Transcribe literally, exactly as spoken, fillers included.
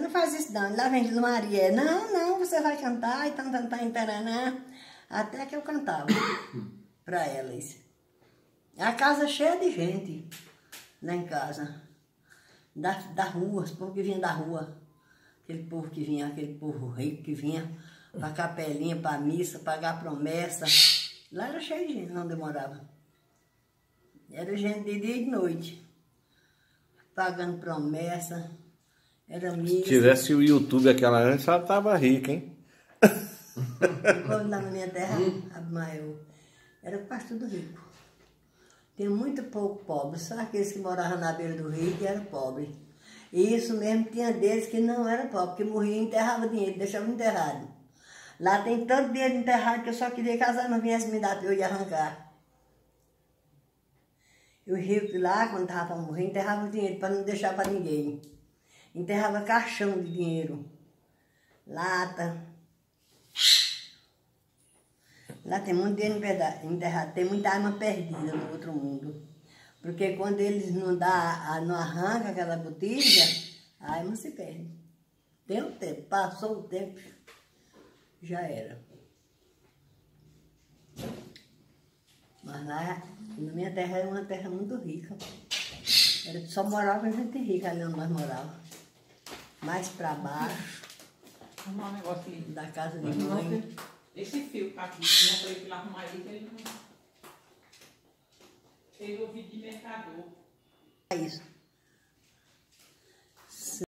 Não faz isso não, lá vem de Maria. Não, não, você vai cantar e tan, tan, tan, taranã. Até que eu cantava pra elas. A casa cheia de gente lá em casa. Da, da rua, os povos que vinham da rua. Aquele povo que vinha, aquele povo rico que vinha pra capelinha, pra missa, pagar promessa. Lá era cheio de gente, não demorava. Era gente de dia e de noite. Pagando promessa. Era missa. Se tivesse o YouTube aquela antes, ela tava rica, hein? Quando lá na minha terra, Abimael, era quase tudo rico. Tinha muito pouco pobre, só aqueles que moravam na beira do rio que eram pobres. E isso mesmo, tinha deles que não eram pobres, que morriam e enterravam dinheiro, deixavam enterrado. Lá tem tanto dinheiro enterrado que eu só queria que as não viessem me dar para eu ir arrancar. E os ricos lá, quando estavam para morrer, enterravam dinheiro para não deixar para ninguém. Enterrava caixão de dinheiro, lata. Lá tem muito dinheiro enterrado, tem muita alma perdida no outro mundo. Porque quando eles não, dá, não arrancam aquela botija, a alma se perde. Tem o tempo, passou o tempo, já era. Mas lá, na minha terra, era uma terra muito rica. Era, só morava gente rica ali onde nós morávamos. Mais pra baixo, arrumar um negócio ali da casa de mãe. Esse fio tá aqui, não falei que ele arrumar ali, que ele não... Fez o vídeo de mercador. É isso.